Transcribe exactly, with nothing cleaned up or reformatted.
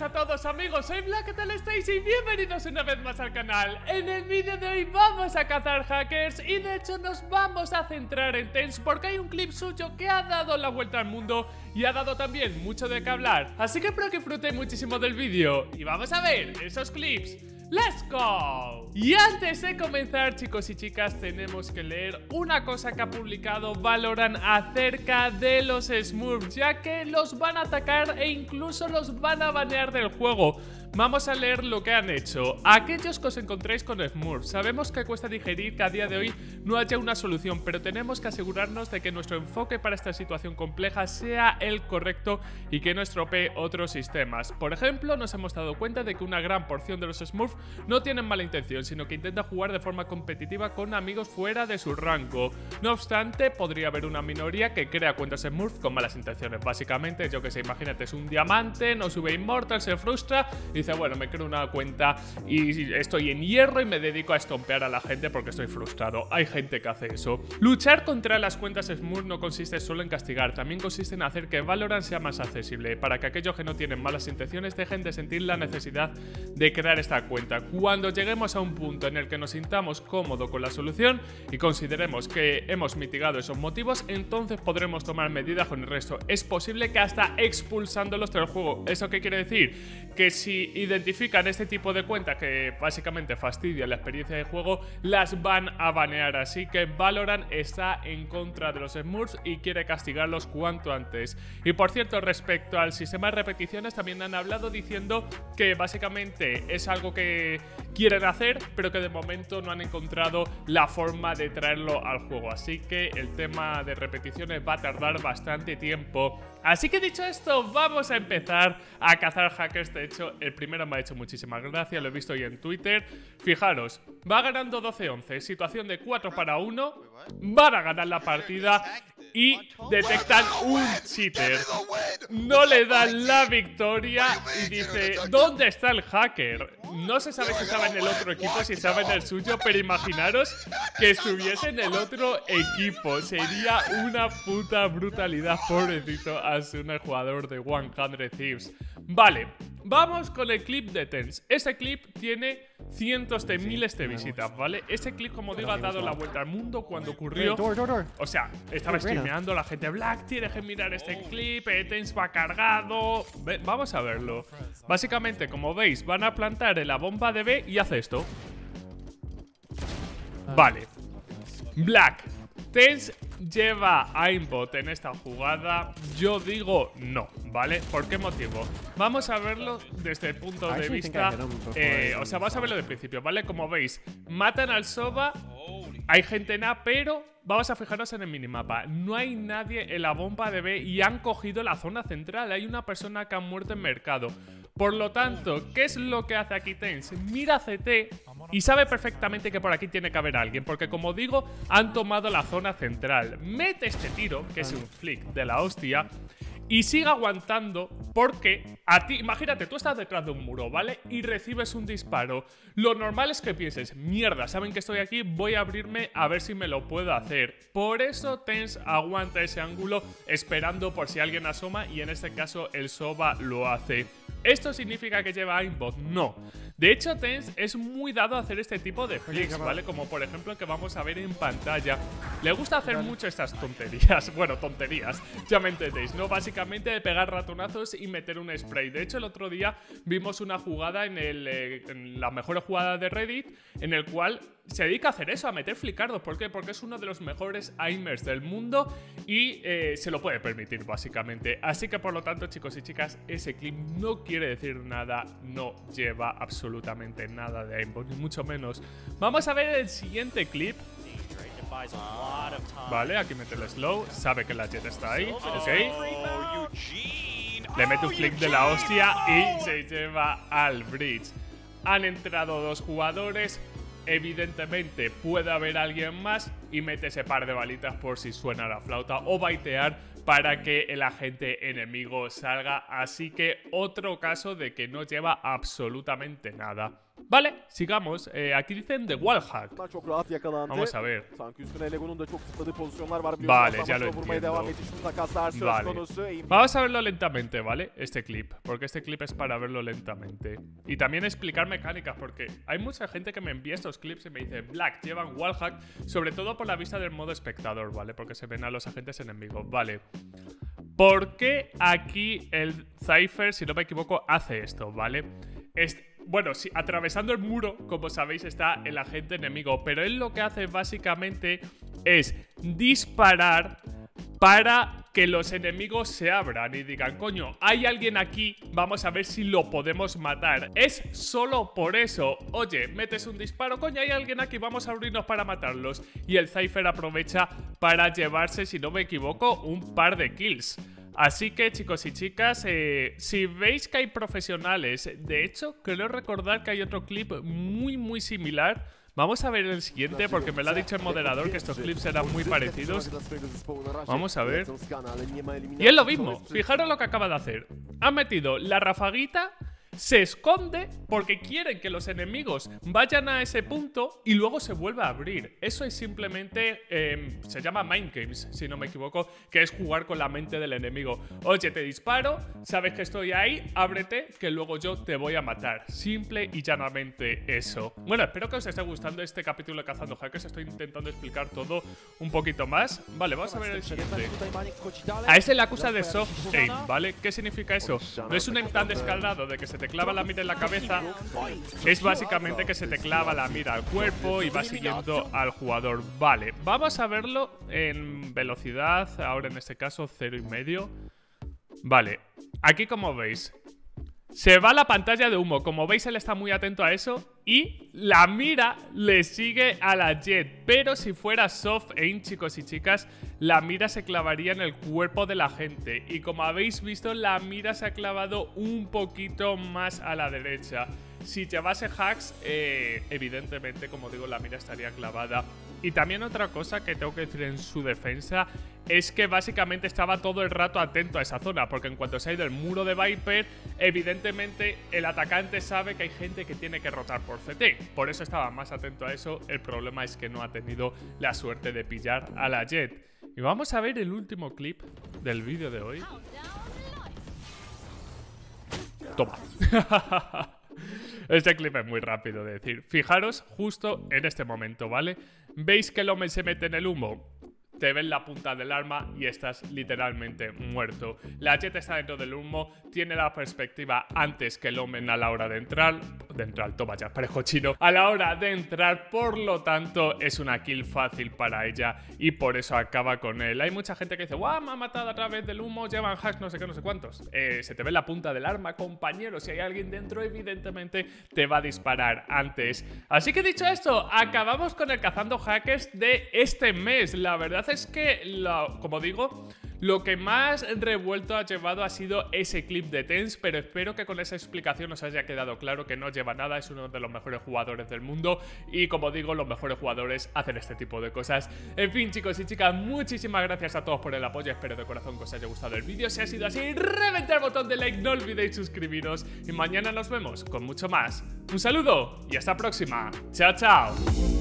buenas a todos amigos, soy Black, ¿qué tal estáis? Y bienvenidos una vez más al canal. En el vídeo de hoy vamos a cazar hackers y de hecho nos vamos a centrar en Tense porque hay un clip suyo que ha dado la vuelta al mundo y ha dado también mucho de qué hablar. Así que espero que disfrutéis muchísimo del vídeo y vamos a ver esos clips. ¡Let's go! Y antes de comenzar, chicos y chicas, tenemos que leer una cosa que ha publicado Valorant acerca de los Smurfs, ya que los van a atacar e incluso los van a banear del juego. Vamos a leer lo que han hecho. Aquellos que os encontréis con Smurfs, sabemos que cuesta digerir que a día de hoy no haya una solución, pero tenemos que asegurarnos de que nuestro enfoque para esta situación compleja sea el correcto y que no estropee otros sistemas. Por ejemplo, nos hemos dado cuenta de que una gran porción de los Smurfs no tienen mala intención, sino que intentan jugar de forma competitiva con amigos fuera de su rango. No obstante, podría haber una minoría que crea cuentas Smurf con malas intenciones. Básicamente, yo que sé, imagínate, es un diamante, no sube Immortal, se frustra y dice, bueno, me creo una cuenta y estoy en hierro y me dedico a estompear a la gente porque estoy frustrado. Hay gente que hace eso. Luchar contra las cuentas Smurf no consiste solo en castigar, también consiste en hacer que Valorant sea más accesible, para que aquellos que no tienen malas intenciones dejen de sentir la necesidad de crear esta cuenta. Cuando lleguemos a un punto en el que nos sintamos cómodos con la solución y consideremos que hemos mitigado esos motivos, entonces podremos tomar medidas con el resto. Es posible que hasta expulsándolos del juego. ¿Eso qué quiere decir? Que si identifican este tipo de cuentas que básicamente fastidian la experiencia de juego, las van a banear. Así que Valorant está en contra de los Smurfs y quiere castigarlos cuanto antes. Y por cierto, respecto al sistema de repeticiones, también han hablado diciendo que básicamente es algo que quieren hacer, pero que de momento no han encontrado la forma de traerlo al juego. Así que el tema de repeticiones va a tardar bastante tiempo. Así que dicho esto, vamos a empezar a cazar hackers. De hecho, el primero me ha hecho muchísimas gracias, lo he visto hoy en Twitter. Fijaros, va ganando doce once, situación de cuatro para uno, van a ganar la partida y detectan un cheater. No le dan la victoria y dice, ¿dónde está el hacker? No se sabe si estaba en el otro equipo, si estaba en el suyo, pero imaginaros que estuviese en el otro equipo. Sería una puta brutalidad, pobrecito Asuna, el jugador de cien Thieves. Vale, vamos con el clip de Tense. Este clip tiene cientos de miles de visitas, ¿vale? Este clip, como digo, ha dado la vuelta al mundo cuando ocurrió. O sea, estaba streameando la gente. Black, tienes que mirar este clip, eh, Tense va cargado. Ve, vamos a verlo. Básicamente, como veis, van a plantar en la bomba de B y hace esto. Vale. Black, Tense lleva a aimbot en esta jugada. Yo digo no, ¿vale? ¿Por qué motivo? Vamos a verlo desde el punto de vista eh, o sea, vamos a verlo de principio, ¿vale? Como veis, matan al Soba. Hay gente en A, pero vamos a fijarnos en el minimapa. No hay nadie en la bomba de B y han cogido la zona central. Hay una persona que ha muerto en mercado. Por lo tanto, ¿qué es lo que hace aquí Tense? Mira C T y sabe perfectamente que por aquí tiene que haber alguien, porque como digo, han tomado la zona central. Mete este tiro, que es un flick de la hostia, y sigue aguantando porque a ti, imagínate, tú estás detrás de un muro, ¿vale? Y recibes un disparo. Lo normal es que pienses, mierda, saben que estoy aquí, voy a abrirme a ver si me lo puedo hacer. Por eso Tense aguanta ese ángulo esperando por si alguien asoma y en este caso el Soba lo hace. ¿Esto significa que lleva aimbot? No. De hecho, Tense es muy dado a hacer este tipo de flicks, ¿vale? Como por ejemplo el que vamos a ver en pantalla. Le gusta hacer mucho estas tonterías. Bueno, tonterías, ya me entendéis, ¿no? Básicamente de pegar ratonazos y meter un spray. De hecho, el otro día vimos una jugada en, el, eh, en la mejor jugada de Reddit, en el cual se dedica a hacer eso, a meter flicardos. ¿Por qué? Porque es uno de los mejores aimers del mundo y eh, se lo puede permitir, básicamente. Así que, por lo tanto, chicos y chicas, ese clip no quiere decir nada, no lleva absolutamente nada de aimbot, ni mucho menos. Vamos a ver el siguiente clip. Vale, aquí mete el slow, sabe que la Jet está ahí, ok. Le mete un flick de la hostia y se lleva al bridge. Han entrado dos jugadores. Evidentemente puede haber alguien más y mete ese par de balitas por si suena la flauta o baitear para que el agente enemigo salga. Así que otro caso de que no lleva absolutamente nada. Vale, sigamos. Eh, aquí dicen The Wallhack. Vamos a ver. Vale, ya lo entiendo. Vale. Vamos a verlo lentamente, ¿vale? Este clip, porque este clip es para verlo lentamente. Y también explicar mecánicas, porque hay mucha gente que me envía estos clips y me dice: Black, llevan Wallhack, sobre todo por la vista del modo espectador, ¿vale? Porque se ven a los agentes enemigos, ¿vale? ¿Por qué aquí el Cypher, si no me equivoco, hace esto, ¿vale? Este Bueno, sí, atravesando el muro, como sabéis, está el agente enemigo. Pero él lo que hace básicamente es disparar para que los enemigos se abran y digan: coño, hay alguien aquí, vamos a ver si lo podemos matar. Es solo por eso. Oye, metes un disparo, coño, hay alguien aquí, vamos a abrirnos para matarlos. Y el Cypher aprovecha para llevarse, si no me equivoco, un par de kills. Así que, chicos y chicas, eh, si veis que hay profesionales, de hecho, creo recordar que hay otro clip muy, muy similar. Vamos a ver el siguiente, porque me lo ha dicho el moderador que estos clips eran muy parecidos. Vamos a ver. Y es lo mismo, fijaros lo que acaba de hacer. Ha metido la rafaguita, se esconde porque quieren que los enemigos vayan a ese punto y luego se vuelve a abrir. Eso es simplemente, eh, se llama Mind Games, si no me equivoco, que es jugar con la mente del enemigo. Oye, te disparo, sabes que estoy ahí, ábrete, que luego yo te voy a matar. Simple y llanamente eso. Bueno, espero que os esté gustando este capítulo de Cazando Hackers. Estoy intentando explicar todo un poquito más. Vale, vamos a ver el siguiente. A ese le acusa de soft aim, ¿vale? ¿Qué significa eso? No es un aim tan descarado de que se te clava la mira en la cabeza, es básicamente que se te clava la mira al cuerpo y va siguiendo al jugador. Vale, vamos a verlo en velocidad, ahora en este caso cero y medio. Vale, aquí como veis, se va la pantalla de humo. Como veis, él está muy atento a eso y la mira le sigue a la Jet. Pero si fuera soft aim, chicos y chicas, la mira se clavaría en el cuerpo de la gente. Y como habéis visto, la mira se ha clavado un poquito más a la derecha. Si llevase hacks, eh, evidentemente, como digo, la mira estaría clavada. Y también otra cosa que tengo que decir en su defensa es que básicamente estaba todo el rato atento a esa zona, porque en cuanto se ha ido el muro de Viper, evidentemente el atacante sabe que hay gente que tiene que rotar por C T. Por eso estaba más atento a eso. El problema es que no ha tenido la suerte de pillar a la Jet. Y vamos a ver el último clip del vídeo de hoy. Toma. Este clip es muy rápido de decir. Fijaros justo en este momento, ¿vale? ¿Veis que el hombre se mete en el humo? Te ven la punta del arma y estás literalmente muerto. La Jet está dentro del humo, tiene la perspectiva antes que el Omen a la hora de entrar. De entrar, toma ya, parejo chino. A la hora de entrar, por lo tanto, es una kill fácil para ella y por eso acaba con él. Hay mucha gente que dice: ¡guau! Me ha matado a través del humo, llevan hacks, no sé qué, no sé cuántos. Eh, se te ve la punta del arma, compañero. Si hay alguien dentro, evidentemente te va a disparar antes. Así que dicho esto, acabamos con el Cazando Hackers de este mes. La verdad es que, lo, como digo, lo que más revuelto ha llevado ha sido ese clip de Tense, pero espero que con esa explicación os haya quedado claro que no lleva nada, es uno de los mejores jugadores del mundo y, como digo, los mejores jugadores hacen este tipo de cosas. En fin, chicos y chicas, muchísimas gracias a todos por el apoyo, espero de corazón que os haya gustado el vídeo. Si ha sido así, reventad el botón de like, no olvidéis suscribiros y mañana nos vemos con mucho más. Un saludo y hasta la próxima. Chao, chao.